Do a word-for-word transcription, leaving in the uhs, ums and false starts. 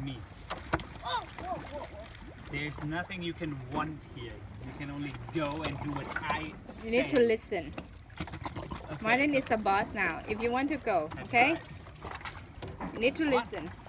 me. There's nothing you can want here. You can only go and do what I say. You need to listen. Okay. Martin is the boss now. If you want to go, That's okay? right. You need to Come on. listen.